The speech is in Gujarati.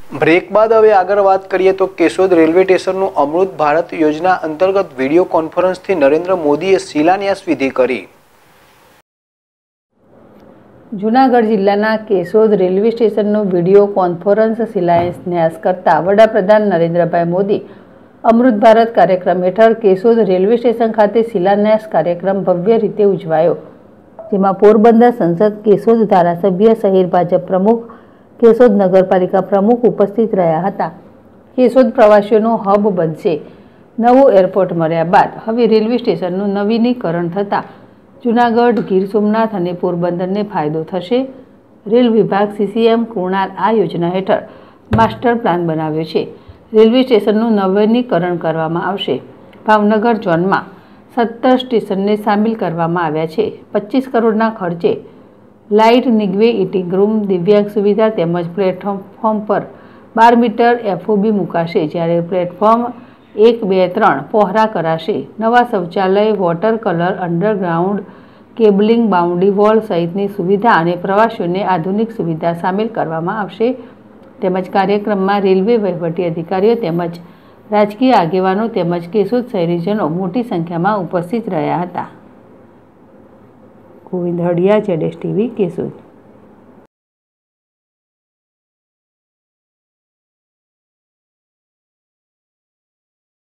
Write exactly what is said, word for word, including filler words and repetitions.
બ્રેક બાદ હવે આગળ વાત કરીએ તો કેશોદ રેલવે સ્ટેશનનું અમૃત ભારત યોજના અંતર્ગત વિડીયો કોન્ફરન્સથી નરેન્દ્ર મોદીએ શિલાન્યાસ વિધિ કરી। જૂનાગઢ જિલ્લાના કેશોદ રેલવે સ્ટેશનનો વિડીયો કોન્ફરન્સ શિલાન્યાસ કરતા વડાપ્રધાન નરેન્દ્રભાઈ મોદી અમૃત ભારત કાર્યક્રમ હેઠળ કેશોદ રેલવે સ્ટેશન ખાતે શિલાન્યાસ કાર્યક્રમ ભવ્ય રીતે ઉજવાયો, જેમાં પોરબંદર સંસદ, કેશોદ ધારાસભ્ય, શહેર ભાજપ પ્રમુખ, કેશોદ નગરપાલિકા પ્રમુખ ઉપસ્થિત રહ્યા હતા। કેશોદ પ્રવાસીઓનો હબ બનશે। નવું એરપોર્ટ મળ્યા બાદ હવે રેલવે સ્ટેશનનું નવીનીકરણ થતાં જૂનાગઢ, ગીર સોમનાથ અને પોરબંદરને ફાયદો થશે। રેલ વિભાગ સીસીએમ કુણાલ આ યોજના હેઠળ માસ્ટર પ્લાન બનાવ્યો છે। રેલવે સ્ટેશનનું નવીનીકરણ કરવામાં આવશે। ભાવનગર ઝોનમાં સત્તર સ્ટેશનને સામેલ કરવામાં આવ્યા છે। પચીસ કરોડના ખર્ચે લાઇટ, નિગવે, ઇટિંગ રૂમ, દિવ્યાંગ સુવિધા તેમજ પ્લેટફોર્મ પર બાર મીટર એફઓબી મુકાશે, જ્યારે પ્લેટફોર્મ એક, બે, ત્રણ પહોળા કરાશે। નવા શૌચાલય, water colour, underground cabling, boundary wall સહિતની સુવિધા અને પ્રવાસીઓને આધુનિક સુવિધા સામેલ કરવામાં આવશે। તેમજ કાર્યક્રમમાં રેલવે વહીવટી અધિકારીઓ તેમજ રાજકીય આગેવાનો તેમજ કેશોદ શહેરીજનો મોટી સંખ્યામાં ઉપસ્થિત રહ્યા હતા। ગોવિંદ હડિયા, જેડેશ ટીવી, કેશોદ।